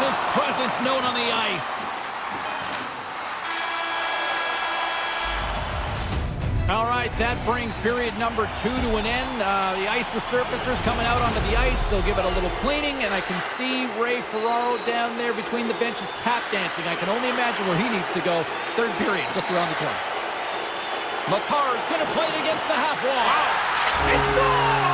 his presence known on the ice. All right, that brings period number 2 to an end. The ice resurfacers coming out onto the ice. They'll give it a little cleaning, and I can see Ray Ferraro down there between the benches tap dancing. I can only imagine where he needs to go. Third period, just around the corner. Makar's going to play it against the half wall. He scores!